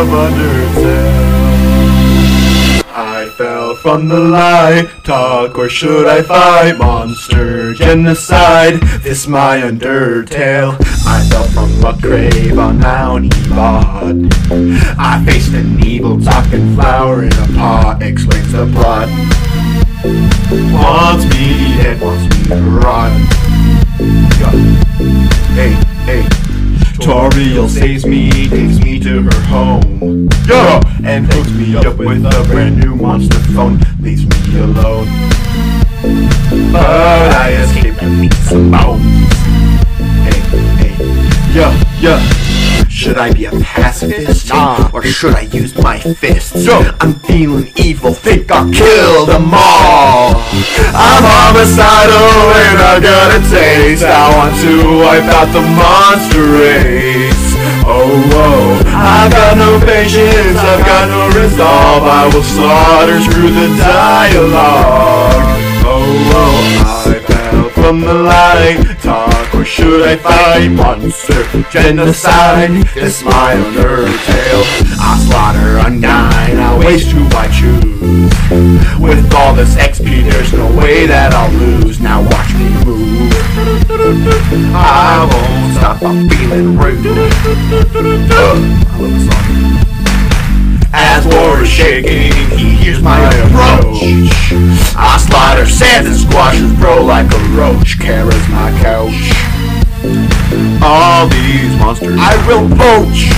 of undertale. I fell from the light, talk or should I fight? Monster genocide, this my undertale. I fell from a grave on Mount Ebot. I faced an evil talking flower in a pot, explains the plot. Wants me dead, wants me to rot. Hey, hey. Toriel saves me, takes me to her home, and hooks me up with a brand new monster phone. Leaves me alone, but I escape and meet some bones. Hey, hey, yeah. Should I be a pacifist? Nah. Or should I use my fists? I'm feeling evil, think I'll kill them all. I'm homicidal and I got a taste. I want to wipe out the monster race. Oh, I've got no patience, I've got no resolve. I will slaughter, screw the dialogue. Oh, I fell from the light, talk or should I fight? Monster genocide, this my undertale. I slaughter, undyne, I waste who I choose. With all this XP there's no way that I'll lose. Now watch me move, I won't stop, I'm feeling rude. I love the song. As war is shaking, he hears my approach. I slaughter sands and squashes bro like a roach. Kara's my couch. All these monsters I will poach.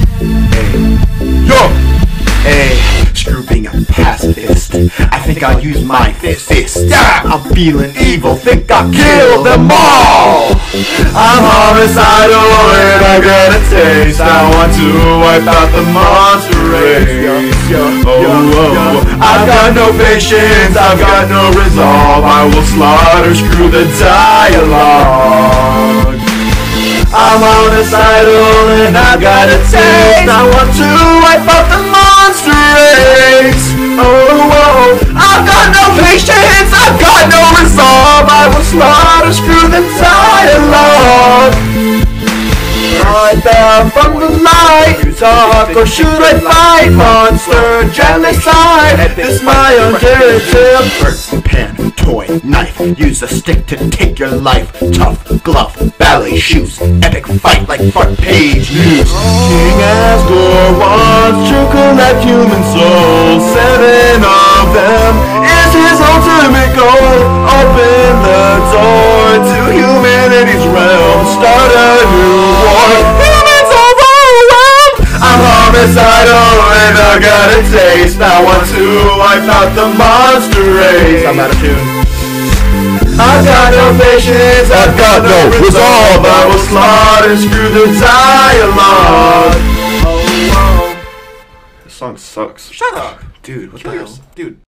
Hey, screw being a pacifist. I think I'll use my fist. I'm feeling evil, think I'll kill them all. I'm homicidal and I got a taste. I want to wipe out the monster race. Oh, I've got no patience, I've got no resolve. I will slaughter, screw the dialogue. I'm homicidal and I got a taste. I want to wipe out the monster race. Oh, I've got no patience, I've got no resolve. I will slaughter, screw the dialogue. I fell from the light, talk or should I fight? Monster genocide, this my undertale. Bird, pen, toy, knife, use a stick to take your life. Tough glove, ballet shoes, epic fight like front page news. King Asgore wants to collect human souls. 7 of them is his ultimate goal. Open the door to humanity's realm. Start a new war. Humans overwhelmed. I'm homicidal and I got a taste. I want to wipe out the monster race. I'm out of tune. I've got no patience, I've got no resolve. I will slaughter, screw the dialogue. Oh, this song sucks. Shut up. Dude, what the hell? Dude.